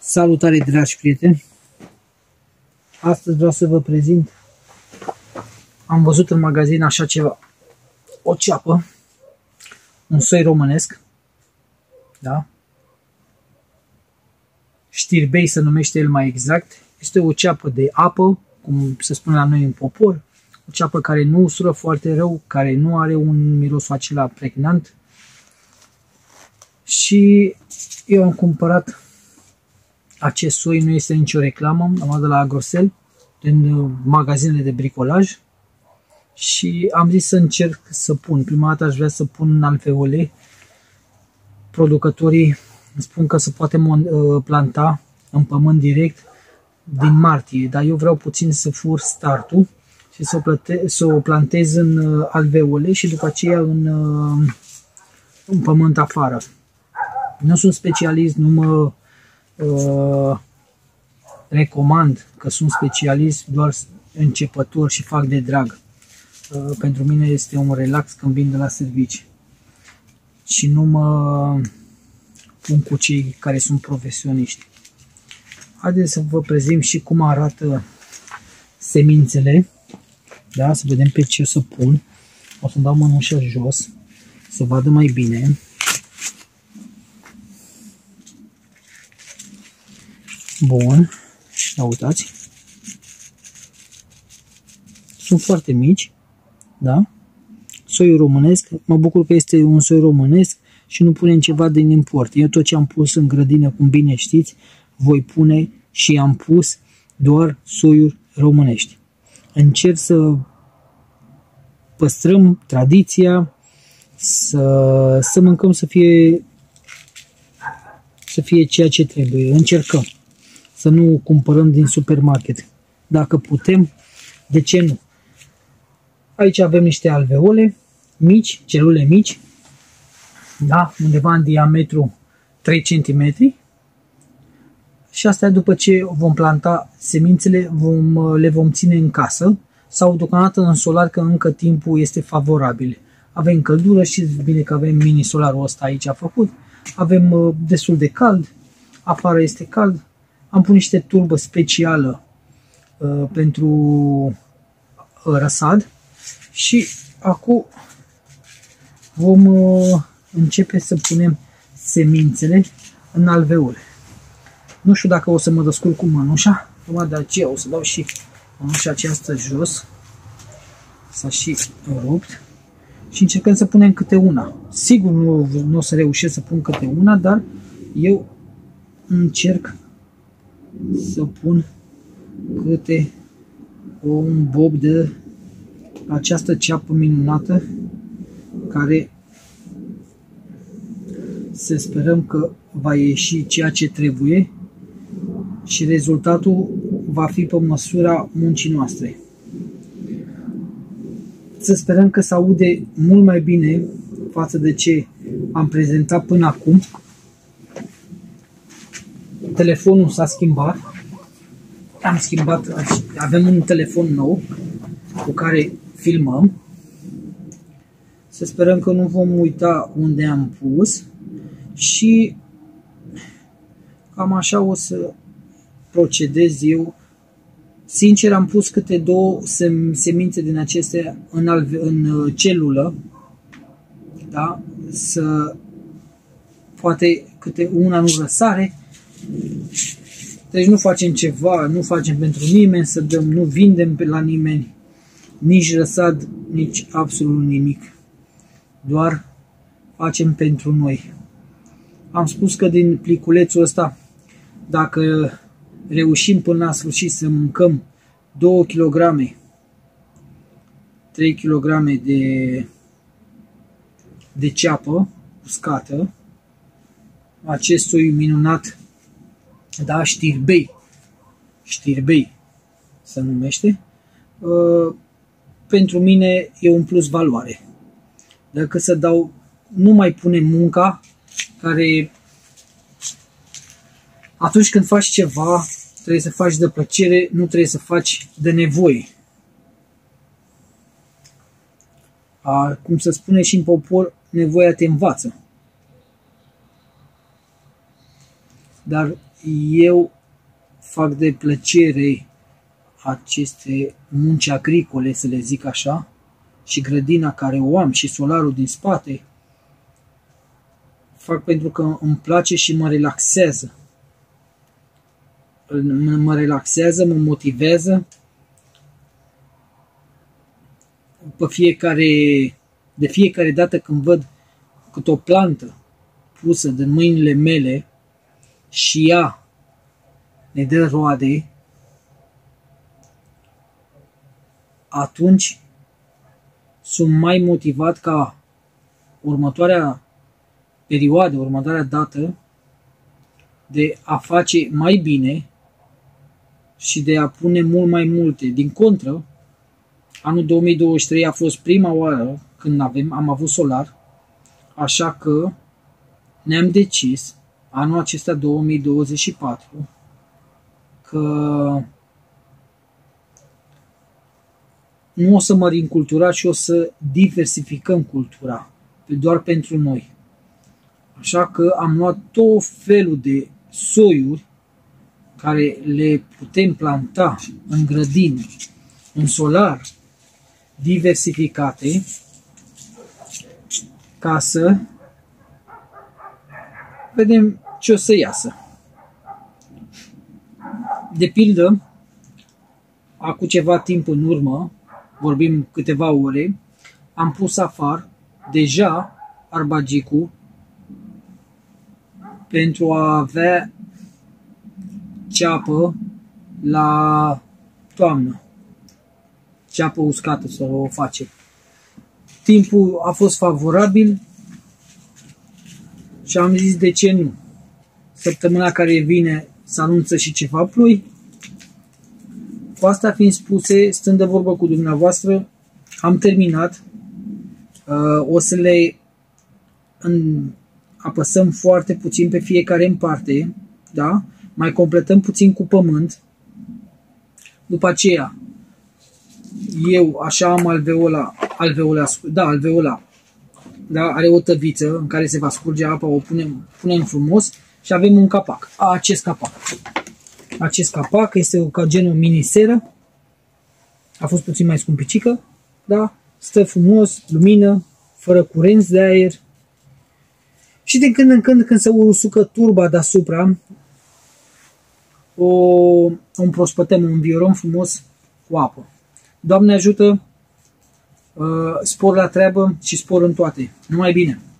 Salutare, dragi prieteni! Astăzi vreau să vă prezint. Am văzut în magazin așa ceva. O ceapă. Un soi românesc. Da? Știrbei se numește el mai exact. Este o ceapă de apă, cum se spune la noi în popor. O ceapă care nu usură foarte rău, care nu are un miros acela pregnant. Și eu am cumpărat acest soi, nu este nicio reclamă, am luat de la Agrosel, din magazinele de bricolaj, și am zis să încerc să pun. Prima dată aș vrea să pun în alveole. Producătorii spun că se poate planta în pământ direct din martie, dar eu vreau puțin să fur startul și să o plantez în alveole și după aceea în pământ afară. Nu sunt specialist, nu mă recomand, că sunt specialist, doar începător și fac de drag. Pentru mine este un relax când vin de la servici și nu mă pun cu cei care sunt profesioniști. Haideți să vă prezint și cum arată semințele. Da? Să vedem pe ce o să pun. O să dau mănușa jos să vadă mai bine. Bun, ia uitați. Sunt foarte mici, da? Soiul românesc, mă bucur că este un soi românesc și nu punem ceva din import. Eu tot ce am pus în grădină, cum bine știți, voi pune și am pus doar soiuri românești. Încerc să păstrăm tradiția, să mâncăm, să fie ceea ce trebuie. Încercăm să nu cumpărăm din supermarket. Dacă putem, de ce nu? Aici avem niște alveole mici, celule mici, da? Undeva în diametru 3 cm. Și astea, după ce vom planta semințele, le vom ține în casă sau deocamdată în solar, că încă timpul este favorabil. Avem căldură, știți bine că avem mini solarul ăsta aici făcut. Avem destul de cald, afară este cald. Am pus niște turbă specială pentru răsad și acum vom începe să punem semințele în alveole. Nu știu dacă o să mă descurc cu mănușa, numai de aceea o să dau și mănușa aceasta jos. S-a și rupt. Și încercăm să punem câte una. Sigur nu o să reușesc să pun câte una, dar eu încerc să pun câte un bob de această ceapă minunată, care să sperăm că va ieși ceea ce trebuie și rezultatul va fi pe măsura muncii noastre. Să sperăm că se aude mult mai bine față de ce am prezentat până acum. Telefonul s-a schimbat. Avem un telefon nou cu care filmăm. Să sperăm că nu vom uita unde am pus și cam așa o să procedez eu. Sincer, am pus câte două semințe din acestea în celulă, da? Poate câte una nu răsare. Deci nu facem ceva, nu facem pentru nimeni să dăm, nu vindem la nimeni, nici răsad, nici absolut nimic. Doar facem pentru noi. Am spus că din pliculețul ăsta, dacă reușim până la sfârșit să mâncăm 2 kg, 3 kg de ceapă uscată, acest soi minunat, da, știrbei se numește, pentru mine e un plus valoare. Dacă să dau, nu mai punem munca care atunci când faci ceva trebuie să faci de plăcere, nu trebuie să faci de nevoie. Cum se spune și în popor, nevoia te învață. Dar eu fac de plăcere aceste munci agricole, să le zic așa, și grădina care o am și solarul din spate, fac pentru că îmi place și mă relaxează. Mă relaxează, mă motivează. De fiecare dată când văd cât o plantă pusă din mâinile mele și ea ne dă roade, atunci sunt mai motivat ca următoarea perioadă, următoarea dată, de a face mai bine și de a pune mult mai multe. Din contră, anul 2023 a fost prima oară când am avut solar, așa că ne-am decis anul acesta 2024 că nu o să mărim cultura, ci o să diversificăm cultura, doar pentru noi. Așa că am luat tot felul de soiuri care le putem planta în grădină, în solar, diversificate, ca să vedem ce o să iasă. De pildă, acum ceva timp în urmă, vorbim câteva ore, am pus afară deja arbagicul pentru a avea ceapă la toamnă. Ceapă uscată să o facem. Timpul a fost favorabil și am zis de ce nu. Săptămâna care vine să anunță și ceva ploi. Cu asta fiind spuse, stând de vorbă cu dumneavoastră, am terminat. O să le apăsăm foarte puțin pe fiecare în parte, da? Mai completăm puțin cu pământ. După aceea, eu așa am alveola, da? Are o tăviță în care se va scurge apa, o punem frumos și avem un capac. Acest capac este ca genul miniseră, a fost puțin mai scumpicică, da? Stă frumos, lumină, fără curenți de aer. Și din când în când se usucă turba deasupra, o împrospătăm, o înviorăm frumos cu apă. Doamne ajută, spor la treabă și spor în toate. Numai bine!